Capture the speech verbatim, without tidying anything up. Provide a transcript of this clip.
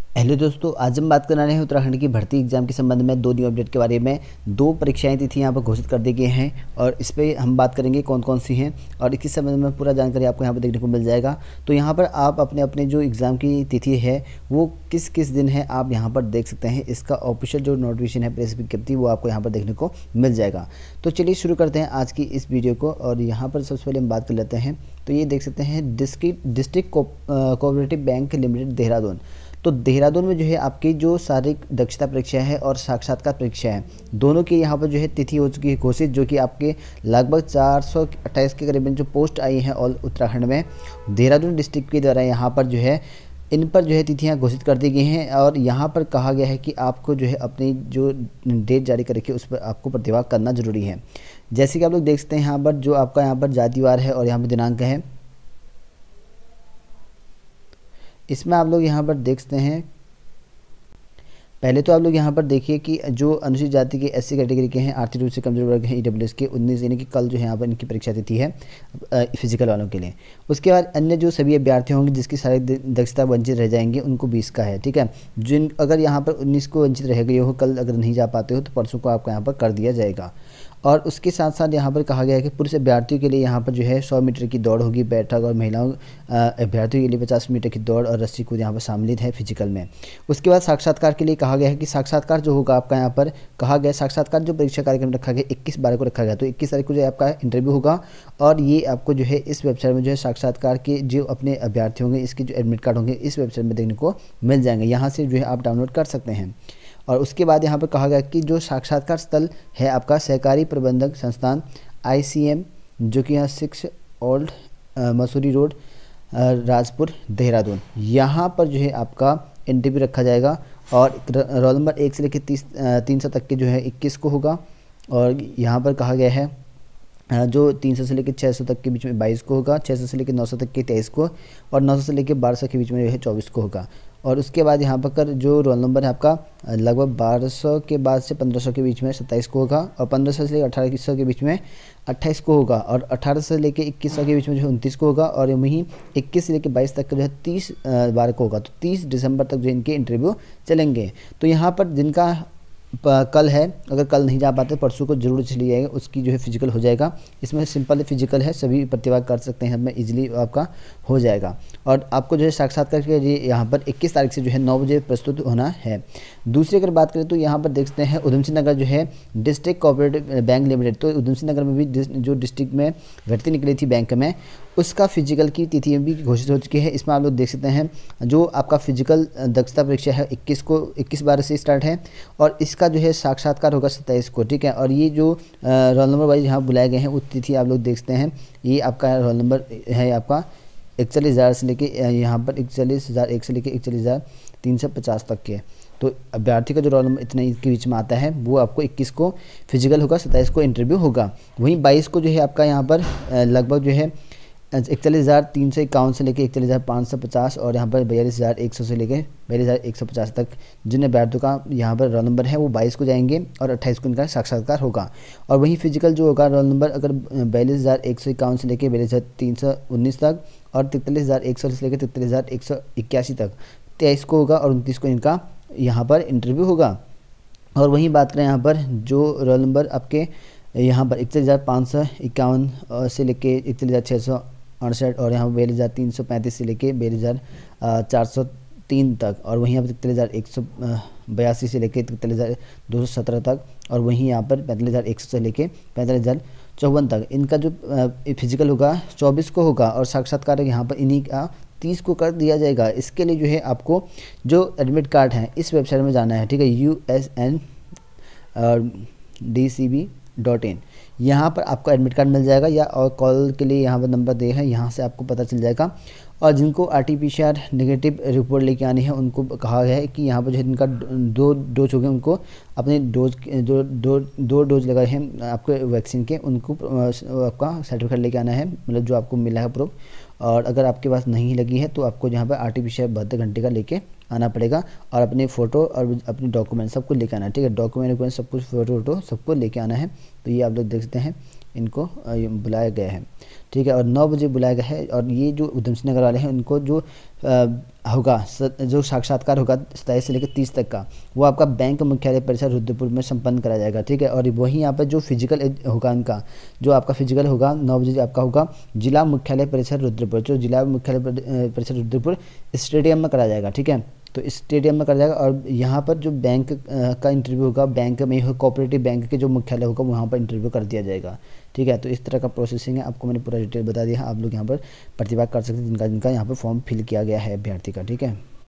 Hello दोस्तों, आज हम बात करने वाले हैं उत्तराखंड की भर्ती एग्जाम के संबंध में दो न्यू अपडेट के बारे में। दो परीक्षाएं तिथि यहाँ पर घोषित कर दी गई हैं और इस पे हम बात करेंगे कौन कौन सी हैं और इसके संबंध में पूरा जानकारी आपको यहाँ पर देखने को मिल जाएगा। तो यहाँ पर आप अपने अपने जो एग्ज़ाम की तिथि है वो किस किस दिन है आप यहाँ पर देख सकते हैं। इसका ऑफिशियल जो नोटिफिकेशन है, प्रेस विज्ञप्ति, वो आपको यहाँ पर देखने को मिल जाएगा। तो चलिए शुरू करते हैं आज की इस वीडियो को। और यहाँ पर सबसे पहले हम बात कर लेते हैं। तो ये देख सकते हैं district district cooperative bank limited Dehradun. तो देहरादून में जो है आपकी जो शारीरिक दक्षता परीक्षा है और साक्षात्कार परीक्षा है, दोनों की यहाँ पर जो है तिथि हो चुकी है घोषित, जो कि आपके लगभग चार सौ अट्ठाईस के करीबन जो पोस्ट आई हैं ऑल उत्तराखंड में देहरादून डिस्ट्रिक्ट के द्वारा यहाँ पर जो है इन पर जो है तिथियां घोषित कर दी गई हैं। और यहाँ पर कहा गया है कि आपको जो है अपनी जो डेट जारी कर रखी है उस पर आपको प्रतिभाग करना जरूरी है। जैसे कि आप लोग देख सकते हैं यहाँ पर जो आपका यहाँ पर जातिवार है और यहाँ पर दिनांक है, इसमें आप लोग यहाँ पर देख सकते हैं। पहले तो आप लोग यहाँ पर देखिए कि जो अनुसूचित जाति के एससी कैटेगरी के हैं, आर्थिक रूप से कमजोर वर्ग हैं, ईडब्ल्यूएस के उन्नीस, यानी कि कल जो है यहाँ पर इनकी परीक्षा तिथि है फिजिकल वालों के लिए। उसके बाद अन्य जो सभी अभ्यर्थी होंगे जिसकी शारीरिक दक्षता वंचित रह जाएंगे उनको बीस का है, ठीक है। जिन अगर यहाँ पर उन्नीस को वंचित रह गए हो, कल अगर नहीं जा पाते हो तो परसों को आपको यहाँ पर कर दिया जाएगा। और उसके साथ साथ यहाँ पर कहा गया है कि पुरुष अभ्यर्थियों के लिए यहाँ पर जो है सौ मीटर की दौड़ होगी बैठक, और महिलाओं अभ्यर्थियों के लिए पचास मीटर की दौड़ और रस्सी कूद यहाँ पर शामिल है फिजिकल में। उसके बाद साक्षात्कार के लिए कहा गया है कि साक्षात्कार जो होगा आपका यहाँ पर कहा गया साक्षात्कार जो परीक्षा कार्यक्रम रखा गया इक्कीस बारह को रखा गया, तो इक्कीस तारीख को जो है आपका इंटरव्यू होगा। और ये आपको जो है इस वेबसाइट में जो है साक्षात्कार के जो अपने अभ्यर्थी होंगे इसके जो एडमिट कार्ड होंगे इस वेबसाइट में देखने को मिल जाएंगे, यहाँ से जो है आप डाउनलोड कर सकते हैं। और उसके बाद यहाँ पर कहा गया कि जो साक्षात्कार स्थल है आपका सहकारी प्रबंधक संस्थान आईसीएम, जो कि यहाँ six old Mussoorie road Rajpur Dehradun, यहाँ पर जो है आपका इंटरव्यू रखा जाएगा। और रोल नंबर एक से लेकर तीस तीन सौ तक के जो है इक्कीस को होगा। और यहाँ पर कहा गया है जो तीन सौ से लेकर छः सौ तक के बीच में बाईस को होगा, छः सौ से लेकर नौ सौ तक के तेईस को, और नौ सौ से लेकर बारह सौ के बीच में जो है चौबीस को होगा। और उसके बाद यहाँ पर कर जो रोल नंबर है आपका लगभग बारह सौ के बाद से पंद्रह सौ के बीच में सत्ताईस को होगा, और पंद्रह सौ से लेकर अठारह सौ के बीच में अट्ठाईस को होगा, और अठारह सौ से लेकर इक्कीस सौ के बीच में जो है उनतीस को होगा, और वहीं इक्कीस से लेकर बाईस तक का जो है तीस बारह को होगा। तो तीस दिसंबर तक जो इनके इंटरव्यू चलेंगे। तो यहाँ पर जिनका कल है, अगर कल नहीं जा पाते परसों को जरूर चली जाएगा, उसकी जो है फिजिकल हो जाएगा। इसमें सिंपल फिजिकल है, सभी प्रतिभाग कर सकते हैं, हमें इजीली आपका हो जाएगा। और आपको जो है साक्षात्कार के लिए यहाँ पर इक्कीस तारीख से जो है नौ बजे प्रस्तुत होना है। दूसरी अगर बात करें तो यहाँ पर देखते हैं उधम सिंह नगर जो है डिस्ट्रिक्ट कोऑपरेटिव बैंक लिमिटेड। तो उधम सिंह नगर में भी जो डिस्ट्रिक्ट में भर्ती निकली थी बैंक में, उसका फिजिकल की तिथि भी घोषित हो चुकी है। इसमें आप लोग देख सकते हैं जो आपका फिजिकल दक्षता परीक्षा है इक्कीस को इक्कीस बारह से स्टार्ट है, और इसका जो है साक्षात्कार होगा सत्ताईस को, ठीक है। और ये जो रोल नंबर वाइज यहाँ बुलाए गए हैं वो तिथि आप लोग देख सकते हैं। ये आपका रोल नंबर है आपका इकतालीस हज़ार से लेके यहाँ पर इकतालीस हज़ार एक से लेके इकतालीस हज़ार तीन सौ पचास तक के। तो अभ्यर्थी का जो रोल नंबर इतने के बीच में आता है वो आपको इक्कीस को फिजिकल होगा, सत्ताईस को इंटरव्यू होगा। वहीं बाईस को जो है आपका यहाँ पर लगभग जो है इकतालीस हज़ार तीन सौ इक्यावन से लेकर इकतालीस हज़ार पाँच सौ पचास, और यहाँ पर बयालीस हज़ार एक सौ से लेकर बयालीस हज़ार एक सौ पचास तक जिन अभ्यर्थियों का यहाँ पर रोल नंबर है वो बाईस को जाएंगे, और अट्ठाईस को इनका साक्षात्कार होगा। और वहीं फिजिकल जो होगा रोल नंबर अगर बयालीस हज़ार एक सौ इक्यावन से लेकर बयालीस हज़ार तीन सौ उन्नीस तक, और तैंतालीस हज़ार एक सौ से लेकर तैंतालीस हज़ार एक सौ इक्यासी तक तेईस को होगा, और उनतीस को इनका यहाँ पर इंटरव्यू होगा। और वहीं बात करें यहाँ पर जो रोल नंबर आपके यहाँ पर इकतालीस हज़ार पाँच सौ इक्यावन से लेकर इकतालीस हज़ार छः सौ अड़सठ, और यहाँ पर बयालीस हज़ार तीन सौ पैंतीस से लेके बयालीस हज़ार चार सौ तीन तक, और वहीं यहाँ पर इकतालीस हज़ार एक सौ बयासी से लेके इकतालीस हज़ार दो सौ सत्रह तक, और वहीं यहाँ पर पैंतालीस हज़ार एक सौ से लेके पैंतालीस हज़ार चौवन तक इनका जो फिजिकल होगा चौबीस को होगा, और साक्षात्कार यहाँ पर इन्हीं का तीस को कर दिया जाएगा। इसके लिए जो है आपको जो एडमिट कार्ड है इस वेबसाइट में जाना है, ठीक है, U S N D C B dot in. यहाँ पर आपको एडमिट कार्ड मिल जाएगा, या और कॉल के लिए यहाँ पर नंबर दे है, यहाँ से आपको पता चल जाएगा। और जिनको R T P C R negative report लेके आनी है उनको कहा गया है कि यहाँ पर जो है इनका दो डोज हो गए, उनको अपने डोज जो दो दो डोज लगाए हैं आपके वैक्सीन के, उनको आपका सर्टिफिकेट लेके आना है, मतलब जो आपको मिला है प्रूफ। और अगर आपके पास नहीं लगी है तो आपको यहाँ पर R T P C R बहत्तर घंटे का लेके आना पड़ेगा, और अपने फ़ोटो और अपने डॉक्यूमेंट सबको लेके आना है, ठीक है। डॉक्यूमेंट डॉक्यूमेंट सब कुछ फोटो वोटो सबको लेके आना है। तो ये आप लोग देख सकते हैं इनको बुलाया गया है। ठीक है। और नौ बजे बुलाया गया है और ये जो उधम सिंह नगर वाले हैं उनको जो आ, होगा जो साक्षात्कार होगा सताईस से लेकर तीस तक का, वो आपका बैंक मुख्यालय परिसर रुद्रपुर में संपन्न करा जाएगा। ठीक है। और वहीं यहाँ पर जो फिजिकल होगा इनका, जो आपका फिजिकल होगा नौ बजे आपका होगा जिला मुख्यालय परिसर रुद्रपुर, जो जिला मुख्यालय परिसर रुद्रपुर स्टेडियम में करा जाएगा। ठीक है। तो इस स्टेडियम में करा जाएगा और यहाँ पर जो बैंक का इंटरव्यू होगा, बैंक में हो कोऑपरेटिव बैंक के जो मुख्यालय होगा वहाँ पर इंटरव्यू कर दिया जाएगा। ठीक है। तो इस तरह का प्रोसेसिंग है, आपको मैंने पूरा डिटेल बता दिया है। आप लोग यहाँ पर प्रतिभा कर सकते हैं जिनका जिनका यहाँ पर फॉर्म फिल किया गया है अभ्यर्थी का। ठीक है।